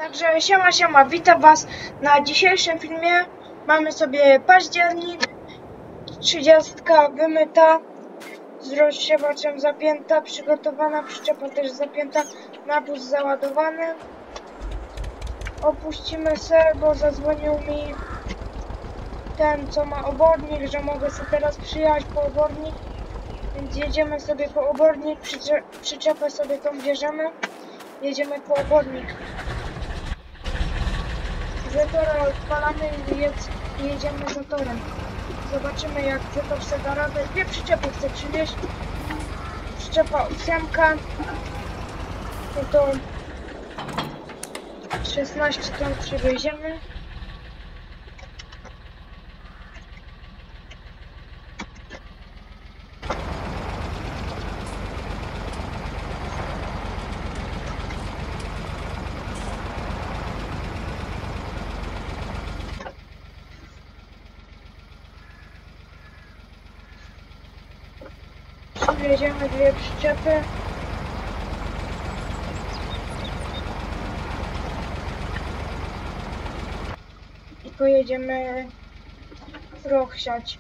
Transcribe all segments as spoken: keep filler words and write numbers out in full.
Także siema siema, witam was na dzisiejszym filmie. Mamy sobie październik, trzydziestka wymyta, z rozsiewaczem zapięta, przygotowana, przyczepa też zapięta, nawóz załadowany. Opuścimy se, bo zadzwonił mi ten, co ma obornik, że mogę sobie teraz przyjechać po obornik. Więc jedziemy sobie po obornik, przycze przyczepę sobie tą bierzemy. Jedziemy po obornik. Zetora odpalamy i jedz, jedziemy zatorem. Zobaczymy, jak Zetor se da radę. Dwie przyczepy chcę przywieźć. Przyczepa ósemka. No to szesnaście ton przywieziemy. Przywieziemy dwie przyczepy. I pojedziemy roch siać.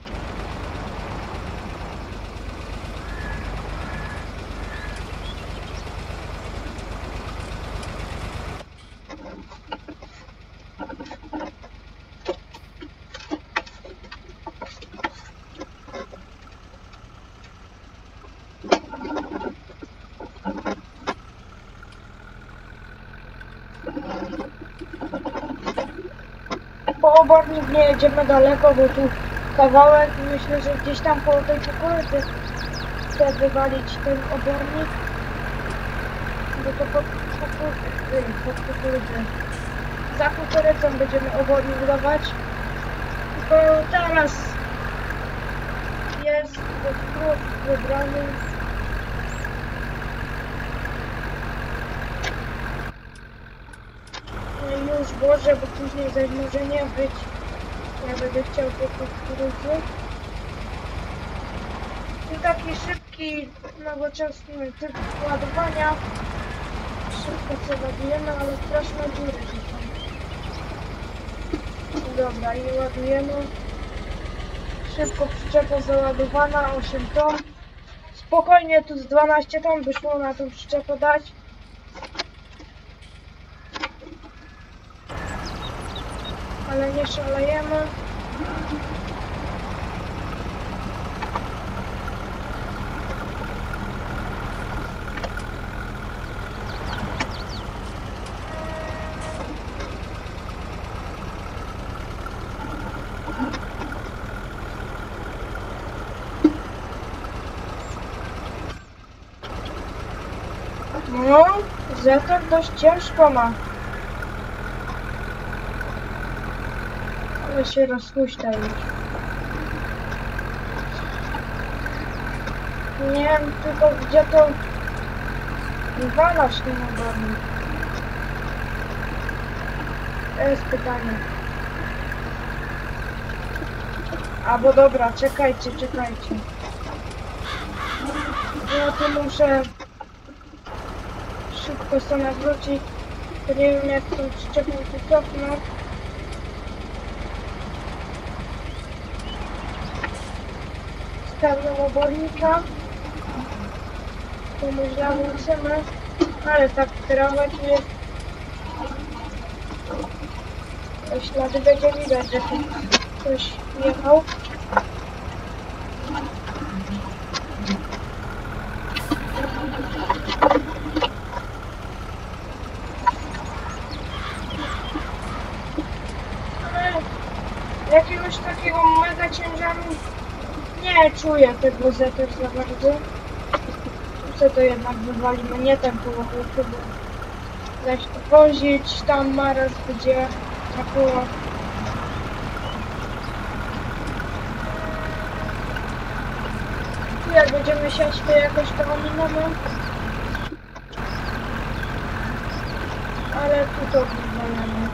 Po obornik nie jedziemy daleko, bo tu kawałek. Myślę, że gdzieś tam koło tej kukurydzy chcę wywalić ten obornik. Bo to pod kukurydzę, pod kukurydzę. Za kukurydzą będziemy obornik dawać. Tylko teraz jest skrót wybrany. Już Boże, bo później zaś może nie być. Ja będę chciał po kukurydzy. To taki szybki, nowoczesny typ ładowania. Szybko co ładujemy, ale straszne dziury są. Dobra, i ładujemy. Szybko przyczepa załadowana, osiem ton. Spokojnie, tu z dwanaście ton by szło na tą przyczepę dać. Ale nie szalejemy. No, Zetor dość ciężko ma. Ale się rozpuszcza już. Nie wiem tylko, gdzie to wywalasz ten obornik. To jest pytanie. Albo dobra, czekajcie, czekajcie. Ja tu muszę szybko sobie nawrócić. To nie wiem, jak tą przyczepę tu cofnąć. Stawiam obornika. Tu my zawrócimy. Ale tak trawę tu jest. To ślady będzie widać, że tu ktoś jechał. Ale jakiegoś takiego mega ciężaru nie czuję tego Zetor za bardzo. Co to jednak wywalimy, nie ten połowę, chyba zaś to wozić, tam maraz będzie na koło. Tu jak będziemy siać, to jakoś to ominamy. Ale tu to wywalamy.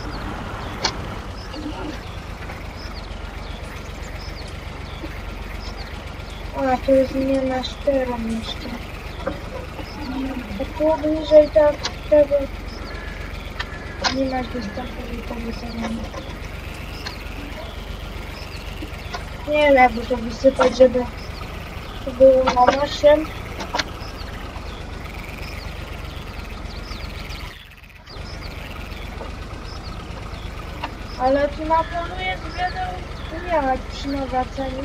A, to jest nie na czterą jeszcze. A tu bliżej tak tego Nie masz dostępu do powiedzenia. Nie wiem, jakby to wysypać, żeby to było na naszym. Ale tu na pewno jest wiele umiarek przy nawracaniu.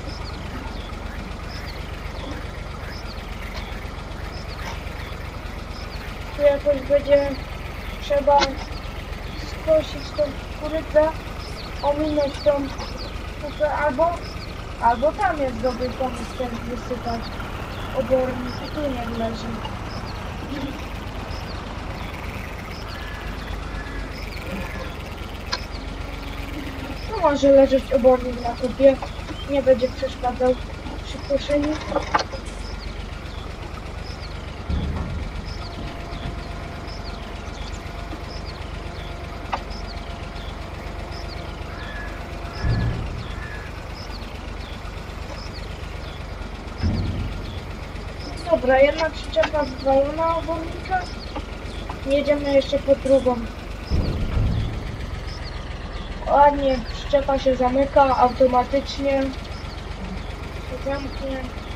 Tu jakoś będzie trzeba skosić tą kukurydzę, ominąć tą kupę, albo, albo tam jest dobry pomysł ten wysypać obornik i tu nie leży. No może leżeć obornik na kupie, nie będzie przeszkadzał przy koszeniu. Dobra, jedna przyczepa wywalona obornika. Jedziemy jeszcze po drugą. Ładnie, przyczepa się zamyka automatycznie. Się zamknie.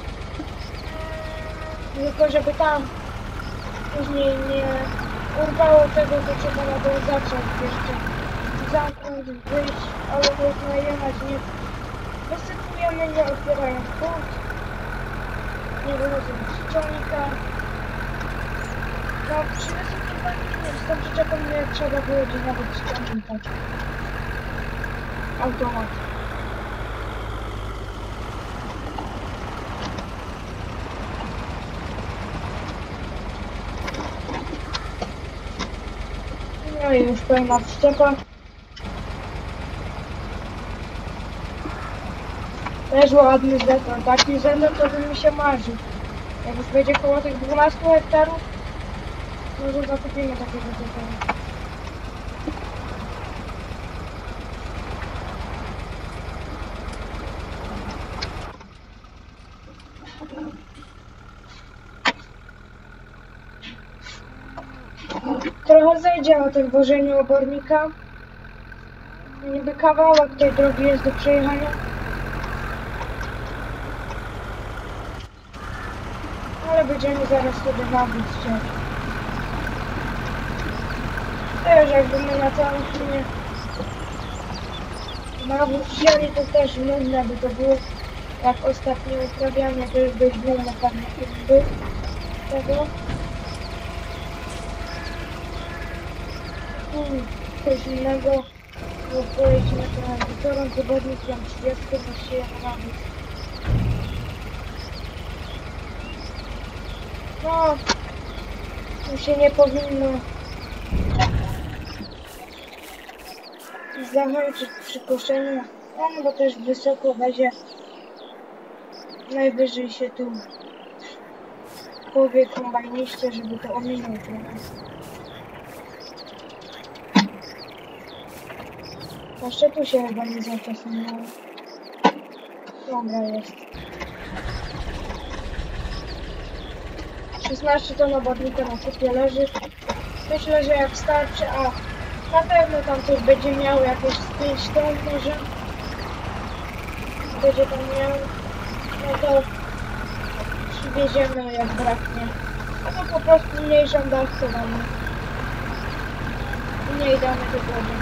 Tylko żeby tam później nie urwało tego, to trzeba na to zacząć jeszcze zamknąć, wyjść, ale można jechać, nie wysypujemy, nie otwierając płot, nie wychodząc z ciągnika. No przy wysypywaniu z tą przyczepą nie trzeba było gdzieś nawet ściągnikać. Automat. No i już pełna przyczepa. Też ładny zetor. Taki zetor to by mi się marzył. Jak już będzie koło tych dwunastu hektarów, może zakupimy takiego zetora. Trochę zejdzie o tym wożeniu obornika. Niby kawałek tej drogi jest do przejechania. Ale będziemy zaraz sobie nawóz chcieć. Też jakby my na całym filmie nawóz wzięli, to też nudne by to było. Jak ostatnie uprawianie, to już dość długo pewnie był tego. Hmm, coś innego. Bo pojedziemy trochę wieczorem, zawodnikiem trzydziestym właściwie na nawóz. No, tu się nie powinno zahaczyć przy koszeniu, no bo też wysoko będzie, najwyżej się tu powie kombajniście, żeby to ominął trochę. Jeszcze tu się chyba nie zaczasnęło. Dobra jest. szesnaście ton obornika na kupie leży. Myślę, że jak starczy, a na pewno tam coś będzie miał, jakieś z pięć ton może. Będzie tam miał, no to przywieziemy jak braknie. No to po prostu mniejszą dawkę damy. Mniej damy do wody.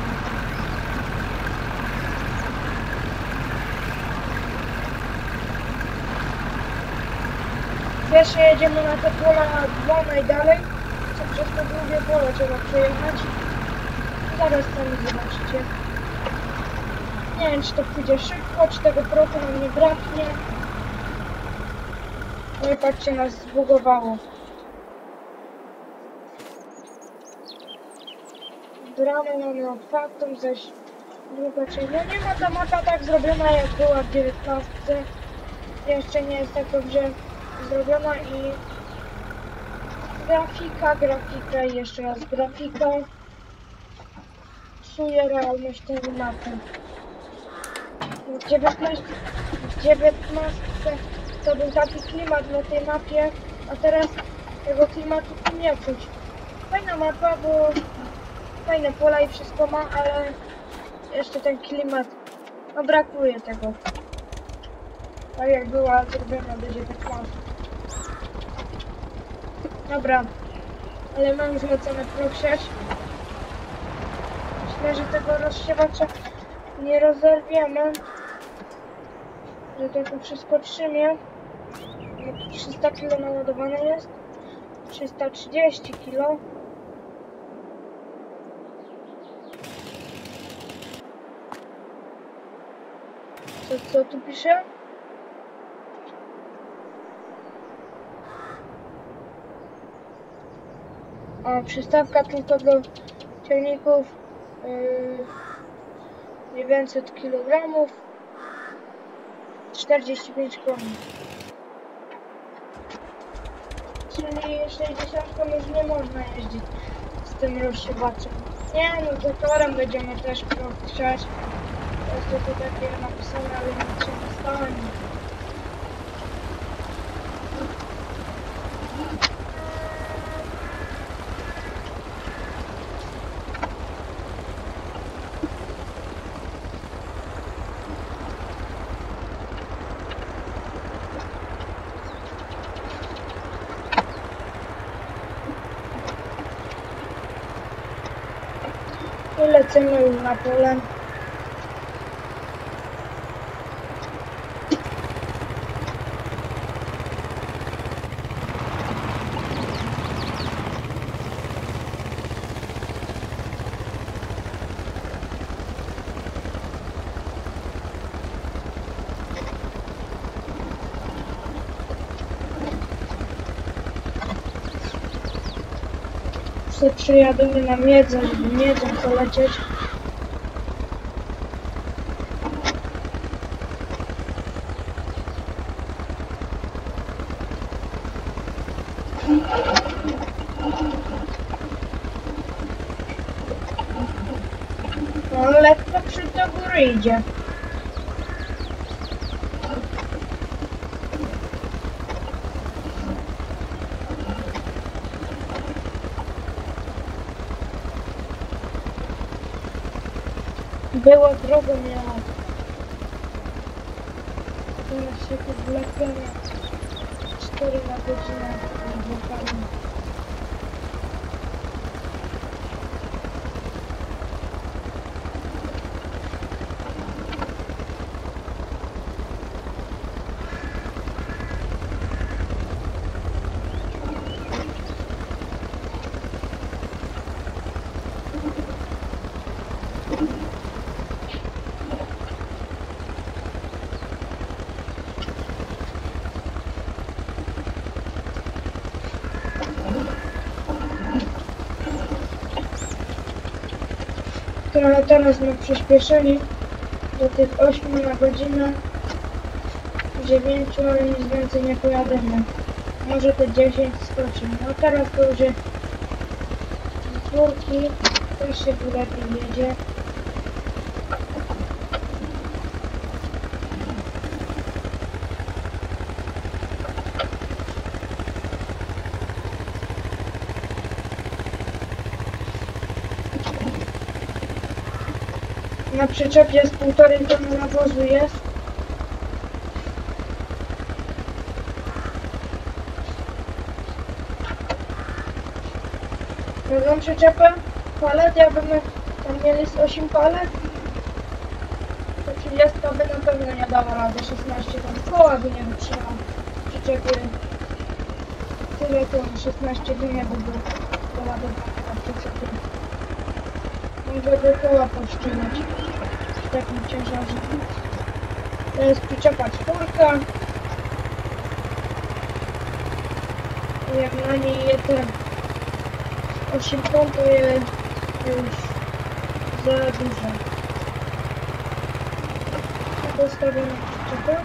Pierwsze jedziemy na te pola dwa najdalej, co przez to drugie pole trzeba przejechać. Zaraz tam zobaczycie. Nie wiem, czy to pójdzie szybko, czy tego prochu nam nie braknie. No i patrzcie, nas zbugowało. Bramę mamy otwartą, zaś druga część. No nie ma ta mapa tak zrobiona, jak była w dziewiętnastce. Jeszcze nie jest tak dobrze zrobiona i grafika, grafika i jeszcze raz grafika psuje realność tej mapy. W dziewiętnastce to był taki klimat na tej mapie, a teraz tego klimatu tu nie czuć. Fajna mapa, bo fajne pola i wszystko ma, ale jeszcze ten klimat, no brakuje tego. Tak jak była zrobiona, będzie tak mało. Dobra, ale mam zlecone prosiać. Myślę, że tego rozsiewacza nie rozerwiemy, że to tu wszystko trzymie. No tu trzysta kilo naładowane jest, trzysta trzydzieści kilo. Co, co tu pisze? O, przystawka tylko do ciągników yy, dziewięćset kilogramów, czterdzieści pięć koni. Czyli sześćdziesiątką już nie można jeździć z tym rozsiewaczem. Nie no, z torem będziemy też prosiać. To jest to takie napisane, ale nic się nie stanie. I lecimy już na pole. Sobie przyjadę na miedzę, żeby miedzą polecieć. No lekko przy do góry idzie. Było drogo miała. Teraz się tu wlepiemy. cztery na godzinę. Trochę teraz my przyspieszyli do tych ośmiu na godzinę, dziewięciu, ale nic więcej nie pojadę. Może te dziesięć skoczy. No teraz to już jest z czwórki, też się tu lepiej jedzie. Na przyczepie z półtorej tony nawozu jest. Drugą przyczepę palet, jakbyśmy tam mieli z osiem palet, to trzydzieści by na pewno nie dała rady, szesnaście ton koła by nie wytrzymał przyczepy. Tyle ton, szesnaście by nie by było doładowane na przyczepie. Żeby koła powstrzymać w takim ciężarze. To jest przyczepa czwórka. I jak na niej jedzie osiem ton, to jest już za dużo. Postawię na przyczepę.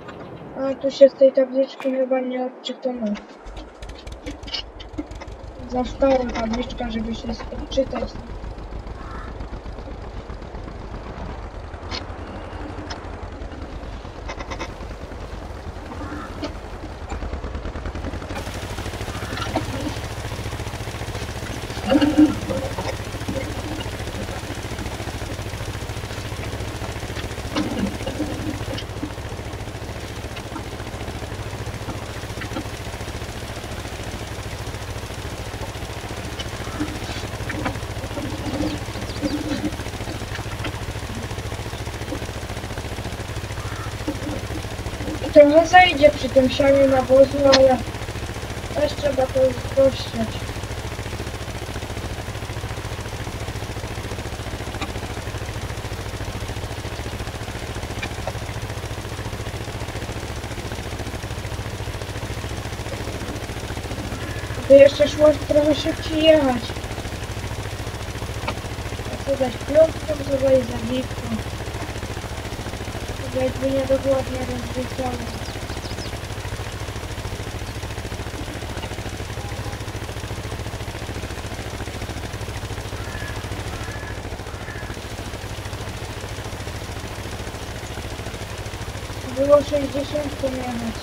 A tu się z tej tabliczki chyba nie odczytamy. na stałą tabliczkę, żeby się czytać. Trochę zajdzie przy tym sianiu nawozu, ale też trzeba to rozproszczać. To jeszcze szło trochę szybciej jechać. A co dać piątką, co dać zawitką. To jakby niedokładnie rozliczone. Było sześćdziesiąt jechać.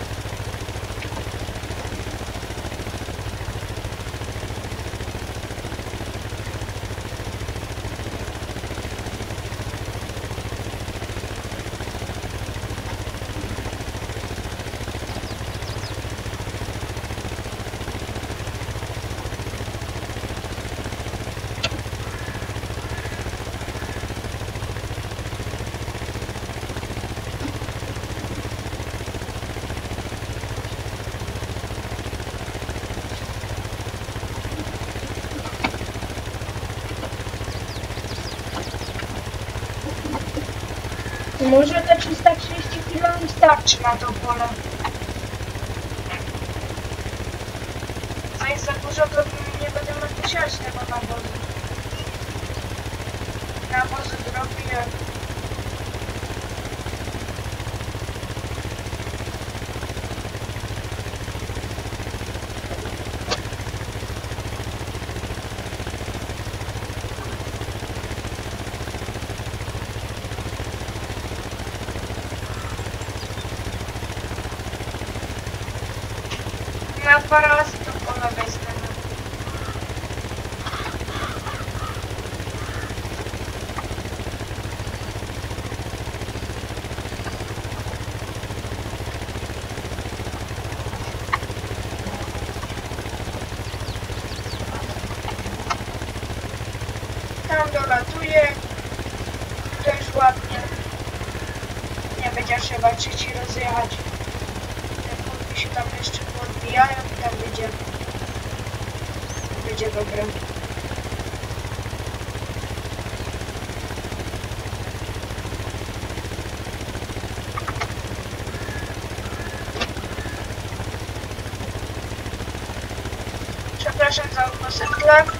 Może te trzysta trzydzieści kilo mi starczy na to pole. A jak za dużo, to nie będę mógł siać tego nawozu. Nawozu zrobię. Na dwa razy to pole wezmę. Tam dolatuje. To już ładnie. Nie będzie trzeba trzeci rozjechać. Te się tam jeszcze podbijają i tam będzie. Będzie dobre. Przepraszam za odgłosy w tle.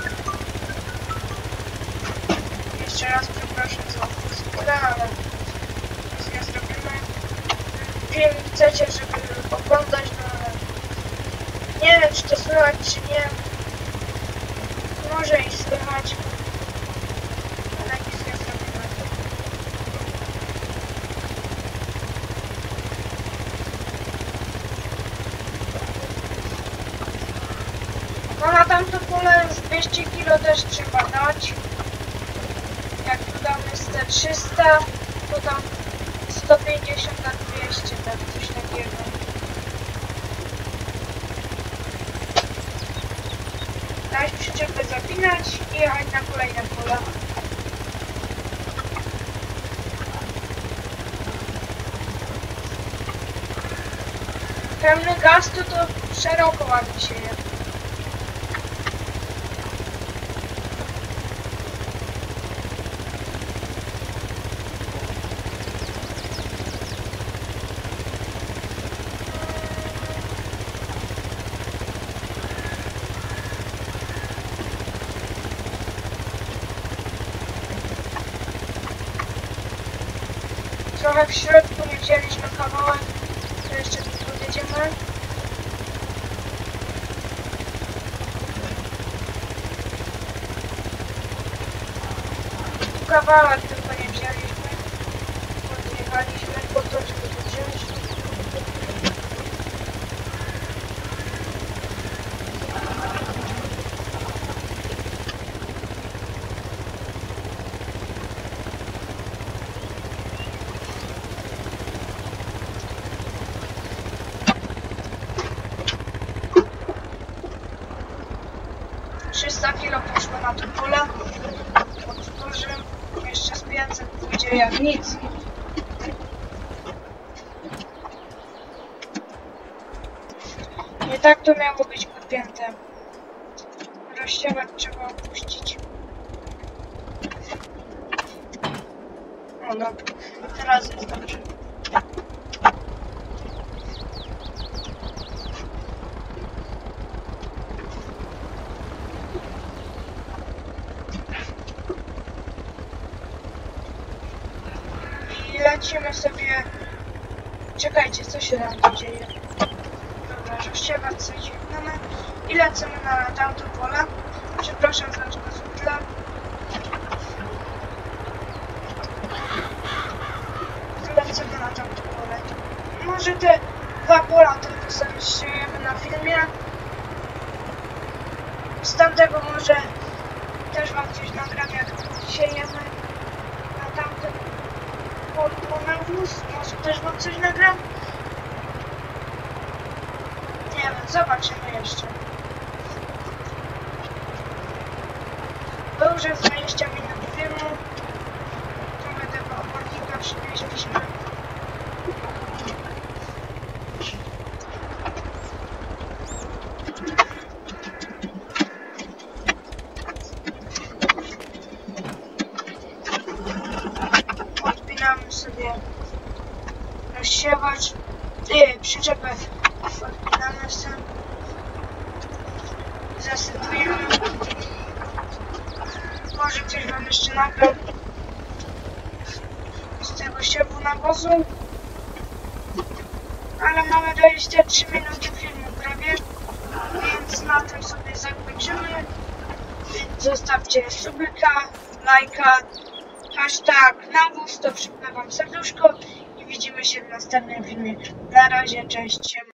Jeszcze raz przepraszam za odgłosy w tle, ale nic nie zrobimy. Film chcecie, żeby oglądać, no ale nie wiem, czy to słychać, czy nie. Może i słychać, ale nic nie zrobimy. No na tamto pole z dwieście kilo też trzeba dać. Jak dodamy z te trzysta, to tam sto pięćdziesiąt na dwieście, tak coś takiego. Dać przyczepę zapinać i jechać na kolejne pola. Pełny gaz to, to szeroko ładnie się je. Trochę w środku nie wzięliśmy kawałek, to jeszcze tu podjedziemy. kawałek tylko nie wzięliśmy. Podjechaliśmy po to, żeby to wziąć. trzysta kilo poszło na to pole. Odtworzymy. Jeszcze z pięćset pójdzie jak nic. Nie tak to miało być podpięte. Rozsiewacz trzeba opuścić. O no, teraz jest dobrze. I lecimy sobie... Czekajcie, co się tam tu dzieje? Dobra, rozsiewacz sobie dźwignąmy i lecimy na tamto pole. Przepraszam za zwykle. Lecimy na tamto pole. Może te dwa pola tylko sobie siejemy na filmie. Z tamtego może też wam coś nagram, jak siejemy na tamtym polu nawóz. Może też wam coś nagram. Nie wiem, zobaczymy jeszcze. Był już dwadzieścia minut filmu. Trochę tego obornika przywieźliśmy. Odpinamy sobie rozsiewacz. Yy, przyczepę odpinamy sobie. Zasypujemy. Może coś wam jeszcze nagram z tego siewu nawozu. Ale mamy dwadzieścia trzy minuty filmu prawie, więc na tym sobie zakończymy. Więc zostawcie subika, lajka, hashtag nawóz, to przypnę wam serduszko i widzimy się w następnym filmie. Na razie, cześć.